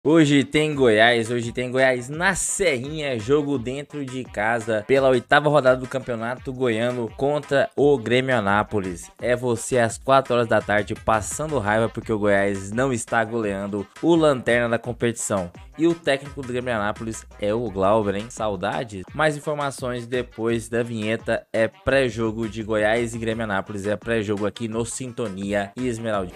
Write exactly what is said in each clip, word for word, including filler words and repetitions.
Hoje tem Goiás, hoje tem Goiás na Serrinha, jogo dentro de casa pela oitava rodada do Campeonato Goiano contra o Grêmio Anápolis. É você às quatro horas da tarde passando raiva porque o Goiás não está goleando o lanterna da competição. E o técnico do Grêmio Anápolis é o Glauber, hein? Saudades? Mais informações depois da vinheta. É pré-jogo de Goiás e Grêmio Anápolis, é pré-jogo aqui no Sintonia e Esmeraldina.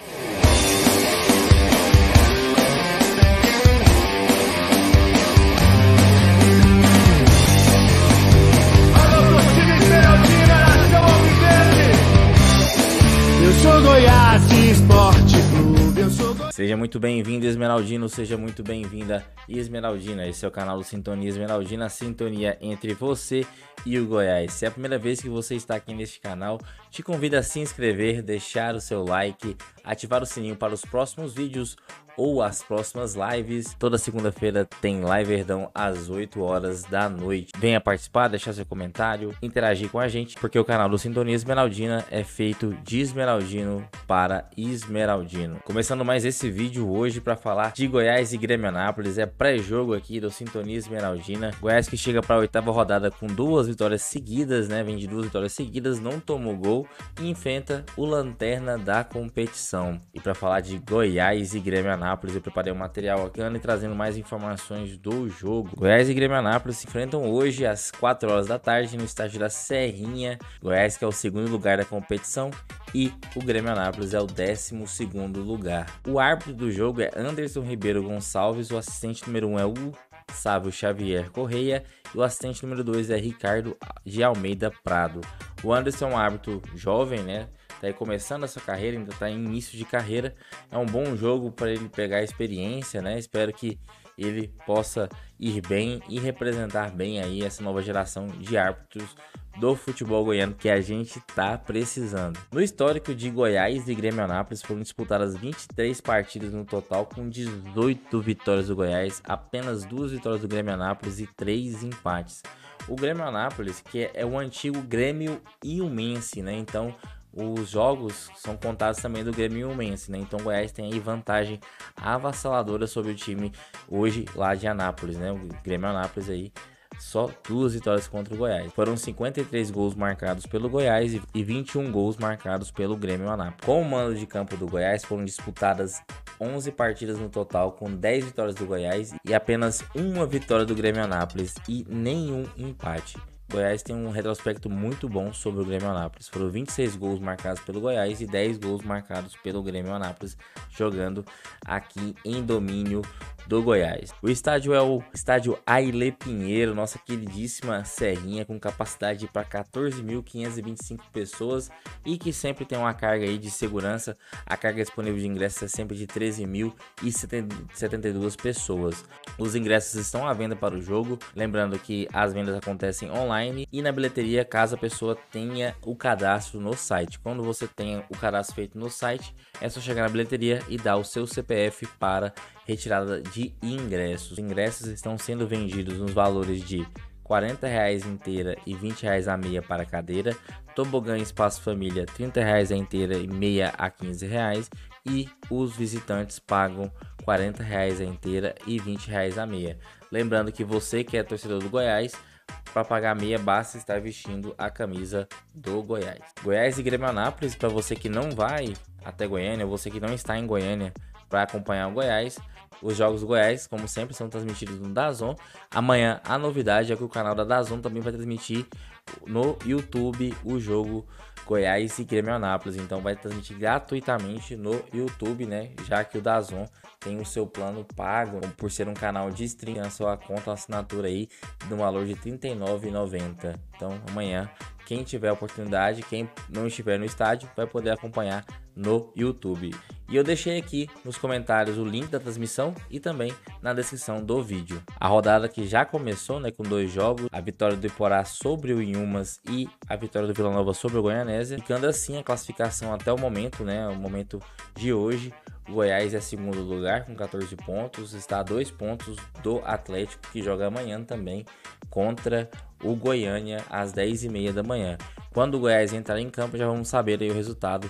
Goiás Esporte Clube, eu sou Go... Seja muito bem-vindo, Esmeraldino, seja muito bem-vinda, Esmeraldina. Esse é o canal do Sintonia Esmeraldina, a sintonia entre você e o Goiás. Se é a primeira vez que você está aqui neste canal, te convido a se inscrever, deixar o seu like, ativar o sininho para os próximos vídeos ou as próximas lives. Toda segunda-feira tem live Verdão às oito horas da noite. Venha participar, deixar seu comentário, interagir com a gente, porque o canal do Sintonia Esmeraldina é feito de esmeraldino para esmeraldino. Começando mais esse vídeo hoje para falar de Goiás e Grêmio Anápolis. É pré-jogo aqui do Sintonia Esmeraldina. Goiás que chega para a oitava rodada com duas vitórias seguidas, né? Vem de duas vitórias seguidas, não tomou gol e enfrenta o lanterna da competição. E para falar de Goiás e Grêmio Anápolis, eu preparei um material aqui e trazendo mais informações do jogo. Goiás e Grêmio Anápolis se enfrentam hoje às quatro horas da tarde no estádio da Serrinha. Goiás que é o segundo lugar da competição e o Grêmio Anápolis é o décimo segundo lugar. O árbitro do jogo é Anderson Ribeiro Gonçalves, o assistente número um é o Sávio Xavier Correia e o assistente número dois é Ricardo de Almeida Prado. O Anderson é um árbitro jovem, né? Tá aí começando a sua carreira, ainda tá em início de carreira. É um bom jogo para ele pegar experiência, né? Espero que ele possa ir bem e representar bem aí essa nova geração de árbitros do futebol goiano que a gente tá precisando. No histórico de Goiás e Grêmio Anápolis foram disputadas vinte e três partidas no total, com dezoito vitórias do Goiás, apenas duas vitórias do Grêmio Anápolis e três empates. O Grêmio Anápolis, que é o antigo Grêmio Ilmense, né? Então os jogos são contados também do Grêmio Ilmense, né? Então o Goiás tem aí vantagem avassaladora sobre o time hoje lá de Anápolis, né? O Grêmio Anápolis aí só duas vitórias contra o Goiás. Foram cinquenta e três gols marcados pelo Goiás e vinte e um gols marcados pelo Grêmio Anápolis. Com o mando de campo do Goiás foram disputadas onze partidas no total, com dez vitórias do Goiás e apenas uma vitória do Grêmio Anápolis e nenhum empate. Goiás tem um retrospecto muito bom sobre o Grêmio Anápolis. Foram vinte e seis gols marcados pelo Goiás e dez gols marcados pelo Grêmio Anápolis, jogando aqui em domínio do Goiás. O estádio é o estádio Ailê Pinheiro, nossa queridíssima Serrinha, com capacidade para quatorze mil quinhentas e vinte e cinco pessoas e que sempre tem uma carga aí de segurança. A carga disponível de ingressos é sempre de treze mil e setenta e duas pessoas. Os ingressos estão à venda para o jogo, lembrando que as vendas acontecem online e na bilheteria caso a pessoa tenha o cadastro no site. Quando você tem o cadastro feito no site, é só chegar na bilheteria e dar o seu C P F para retirada de ingressos. Os ingressos estão sendo vendidos nos valores de quarenta reais inteira e vinte reais a meia para cadeira, tobogã espaço família trinta reais a inteira e meia a quinze reais e os visitantes pagam quarenta reais a inteira e vinte reais a meia. Lembrando que você que é torcedor do Goiás, para pagar meia basta estar vestindo a camisa do Goiás. Goiás e Grêmio Anápolis, para você que não vai até Goiânia, ou você que não está em Goiânia para acompanhar o Goiás, os jogos do Goiás, como sempre, são transmitidos no DAZN. Amanhã a novidade é que o canal da DAZN também vai transmitir no YouTube o jogo Goiás e Grêmio Anápolis. Então vai transmitir gratuitamente no YouTube, né? Já que o DAZN tem o seu plano pago por ser um canal de streaming, a sua conta, uma assinatura aí no valor de trinta e nove reais e noventa centavos. Então amanhã, quem tiver a oportunidade, quem não estiver no estádio, vai poder acompanhar no YouTube. E eu deixei aqui nos comentários o link da transmissão e também na descrição do vídeo. A rodada que já começou, né, com dois jogos, a vitória do Iporá sobre o Inhumas e a vitória do Vila Nova sobre o Goianésia, ficando assim a classificação até o momento, né, o momento de hoje. O Goiás é segundo lugar com quatorze pontos, está a dois pontos do Atlético, que joga amanhã também contra o Goiânia às dez e meia da manhã. Quando o Goiás entrar em campo, já vamos saber aí o resultado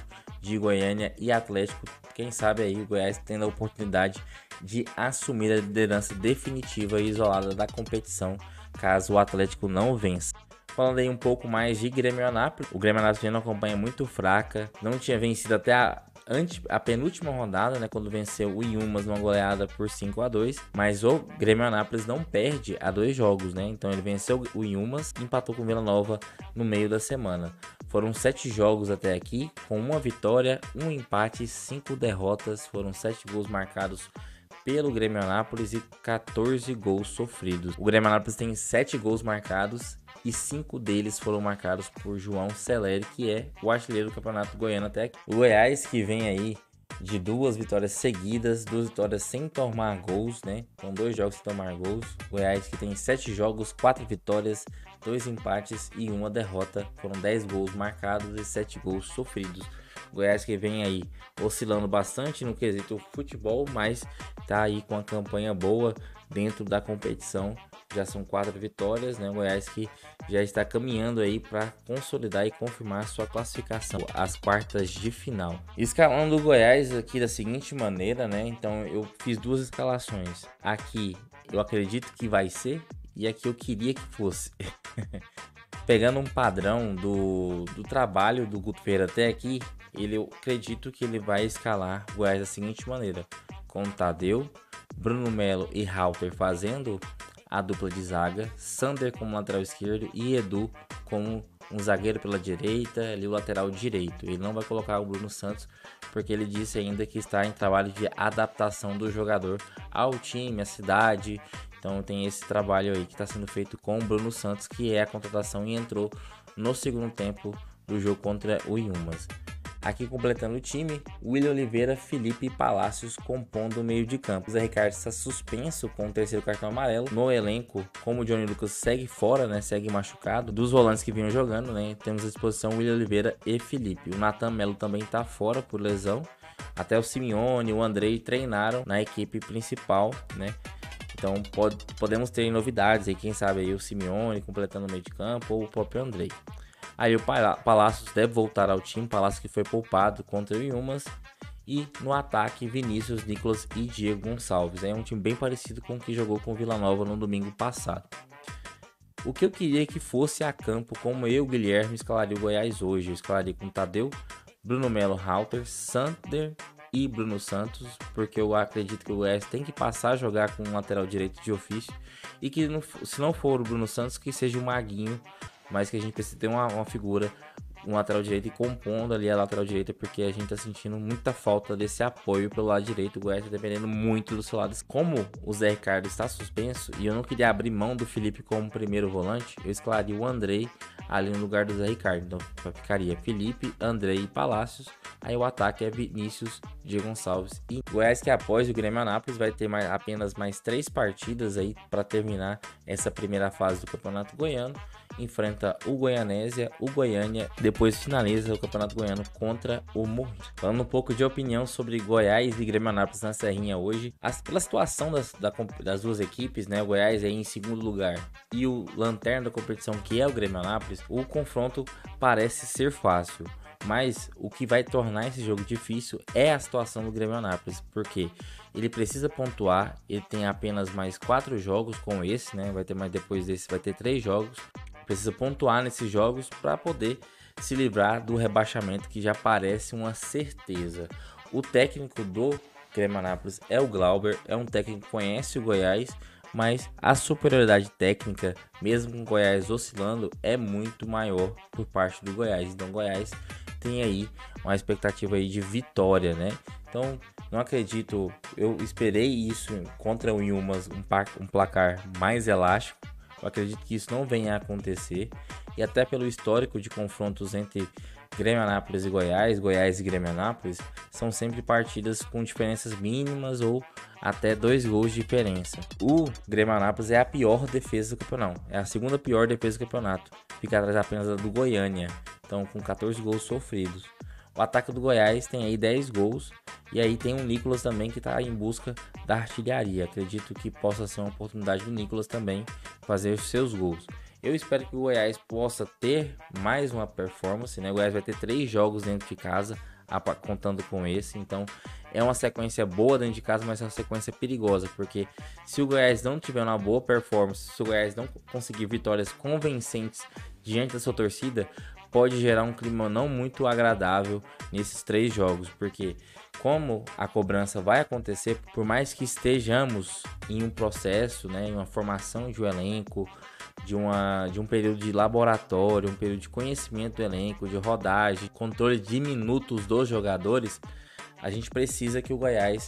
de Goiânia e Atlético. Quem sabe aí o Goiás tendo a oportunidade de assumir a liderança definitiva e isolada da competição, caso o Atlético não vença. Falando aí um pouco mais de Grêmio Anápolis, o Grêmio Anápolis vem numa campanha muito fraca, não tinha vencido até a, ante, a penúltima rodada, né, quando venceu o Inhumas numa goleada por cinco a dois, mas o Grêmio Anápolis não perde a dois jogos, né, então ele venceu o Inhumas e empatou com o Vila Nova no meio da semana. Foram sete jogos até aqui, com uma vitória, um empate, cinco derrotas, foram sete gols marcados pelo Grêmio Anápolis e quatorze gols sofridos. O Grêmio Anápolis tem sete gols marcados e cinco deles foram marcados por João Celeri, que é o artilheiro do Campeonato Goiano até aqui. O Goiás, que vem aí de duas vitórias seguidas, duas vitórias sem tomar gols, né? Com dois jogos sem tomar gols. O Goiás, que tem sete jogos, quatro vitórias, dois empates e uma derrota. Foram dez gols marcados e sete gols sofridos. O Goiás que vem aí oscilando bastante no quesito futebol, mas tá aí com a campanha boa dentro da competição. Já são quatro vitórias, né? O Goiás que já está caminhando aí para consolidar e confirmar sua classificação às quartas de final. Escalando o Goiás aqui da seguinte maneira, né? Então eu fiz duas escalações. Aqui eu acredito que vai ser e aqui eu queria que fosse. Pegando um padrão do, do trabalho do Guto Ferreira até aqui, ele, eu acredito que ele vai escalar o Goiás da seguinte maneira: com Tadeu, Bruno Melo e Halter fazendo a dupla de zaga, Sander como lateral esquerdo e Edu como um zagueiro pela direita, ali o lateral direito. Ele não vai colocar o Bruno Santos porque ele disse ainda que está em trabalho de adaptação do jogador ao time, à cidade. Então tem esse trabalho aí que está sendo feito com o Bruno Santos, que é a contratação e entrou no segundo tempo do jogo contra o Inhumas. Aqui completando o time, William Oliveira, Felipe e Palácios compondo o meio de campo. O Zé Ricardo está suspenso com o terceiro cartão amarelo. No elenco, como o Johnny Lucas segue fora, né, segue machucado, dos volantes que vinham jogando, né, temos à disposição William Oliveira e Felipe. O Nathan Melo também está fora por lesão. Até o Simeone e o Andrei treinaram na equipe principal, né? Então pode, podemos ter novidades aí, quem sabe aí o Simeone completando o meio de campo ou o próprio Andrei. Aí o Palácios deve voltar ao time, Palácios que foi poupado contra o Inhumas. E no ataque, Vinícius, Nicolas e Diego Gonçalves. É um time bem parecido com o que jogou com o Vila Nova no domingo passado. O que eu queria que fosse a campo, como eu, Guilherme, escalaria o Goiás hoje. Eu escalaria com Tadeu, Bruno Melo, Halter, Sander e Bruno Santos, porque eu acredito que o Goiás tem que passar a jogar com um lateral direito de ofício. E que se não for o Bruno Santos, que seja o Maguinho, mas que a gente precisa ter uma, uma figura, um lateral direito e compondo ali a lateral direita, porque a gente tá sentindo muita falta desse apoio pelo lado direito. O Goiás tá dependendo muito do seu lado. Como o Zé Ricardo está suspenso e eu não queria abrir mão do Felipe como primeiro volante, eu escalaria o Andrei ali no lugar do Zé Ricardo. Então ficaria Felipe, Andrei e Palácios. Aí o ataque é Vinícius, Diego Gonçalves e o Goiás, que após o Grêmio Anápolis vai ter mais, apenas mais três partidas aí para terminar essa primeira fase do Campeonato Goiano. Enfrenta o Goianésia, o Goiânia, depois finaliza o Campeonato Goiano contra o Morrinhos. Falando um pouco de opinião sobre Goiás e Grêmio Anápolis na Serrinha hoje, as, pela situação das, da, das duas equipes, né, o Goiás é em segundo lugar e o lanterna da competição, que é o Grêmio Anápolis, o confronto parece ser fácil. Mas o que vai tornar esse jogo difícil é a situação do Grêmio Anápolis, porque ele precisa pontuar, ele tem apenas mais quatro jogos com esse, né? Vai ter mais depois desse, vai ter três jogos. Precisa pontuar nesses jogos para poder se livrar do rebaixamento, que já parece uma certeza. O técnico do Grêmio Anápolis é o Glauber, é um técnico que conhece o Goiás, mas a superioridade técnica, mesmo com o Goiás oscilando, é muito maior por parte do Goiás. Então o Goiás tem aí uma expectativa aí de vitória, né? Então não acredito, eu esperei isso contra o Inhumas, um, um placar mais elástico. Eu acredito que isso não venha a acontecer, e até pelo histórico de confrontos entre Grêmio Anápolis e Goiás, Goiás e Grêmio Anápolis, são sempre partidas com diferenças mínimas ou até dois gols de diferença. O Grêmio Anápolis é a pior defesa do campeonato, é a segunda pior defesa do campeonato, fica atrás apenas da do Goiânia, então com quatorze gols sofridos. O ataque do Goiás tem aí dez gols, e aí tem o Nicolas também que está em busca da artilharia. Acredito que possa ser uma oportunidade do Nicolas também fazer os seus gols. Eu espero que o Goiás possa ter mais uma performance, né? O Goiás vai ter três jogos dentro de casa, contando com esse. Então é uma sequência boa dentro de casa, mas é uma sequência perigosa, porque se o Goiás não tiver uma boa performance, se o Goiás não conseguir vitórias convincentes diante da sua torcida, pode gerar um clima não muito agradável nesses três jogos, porque como a cobrança vai acontecer, por mais que estejamos em um processo, né, em uma formação de um elenco, de, uma, de um período de laboratório, um período de conhecimento do elenco, de rodagem, controle de minutos dos jogadores, a gente precisa que o Goiás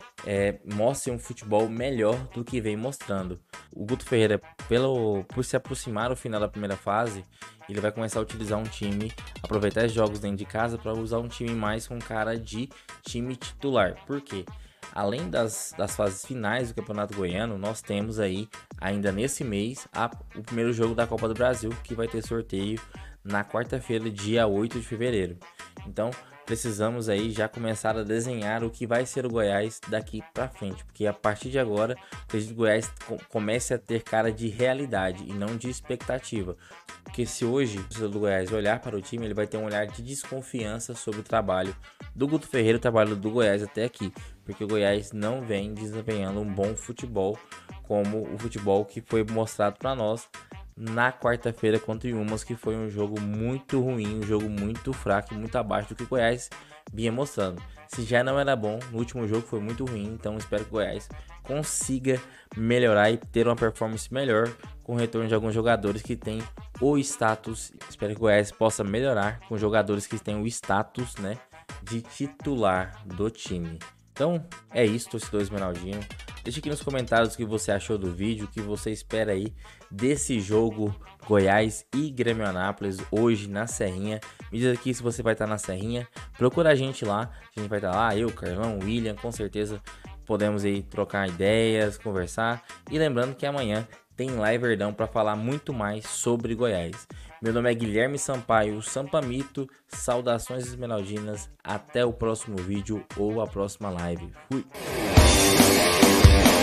é, mostre um futebol melhor do que vem mostrando. O Guto Ferreira, pelo, por se aproximar do final da primeira fase, ele vai começar a utilizar um time, aproveitar os jogos dentro de casa para usar um time mais com cara de time titular. Por quê? Além das, das fases finais do Campeonato Goiano, nós temos aí, ainda nesse mês, a, o primeiro jogo da Copa do Brasil, que vai ter sorteio na quarta-feira, dia oito de fevereiro. Então, precisamos aí já começar a desenhar o que vai ser o Goiás daqui para frente, porque a partir de agora, acredito que o Goiás comece a ter cara de realidade e não de expectativa. Porque se hoje o do Goiás olhar para o time, ele vai ter um olhar de desconfiança sobre o trabalho do Guto Ferreira, o trabalho do Goiás até aqui, porque o Goiás não vem desempenhando um bom futebol como o futebol que foi mostrado para nós na quarta-feira contra o Yumas, que foi um jogo muito ruim, um jogo muito fraco e muito abaixo do que o Goiás vinha mostrando. Se já não era bom, no último jogo foi muito ruim, então espero que o Goiás consiga melhorar e ter uma performance melhor com o retorno de alguns jogadores que têm o status. Espero que o Goiás possa melhorar com jogadores que têm o status, né, de titular do time. Então é isso, torcedor esmeraldino. Deixa aqui nos comentários o que você achou do vídeo, o que você espera aí desse jogo Goiás e Grêmio Anápolis hoje na Serrinha. Me diz aqui se você vai estar na Serrinha, procura a gente lá, a gente vai estar lá, eu, Carlão, William, com certeza podemos aí trocar ideias, conversar. E lembrando que amanhã tem Live Verdão para falar muito mais sobre Goiás. Meu nome é Guilherme Sampaio, Sampamito, saudações esmeraldinas, até o próximo vídeo ou a próxima live. Fui!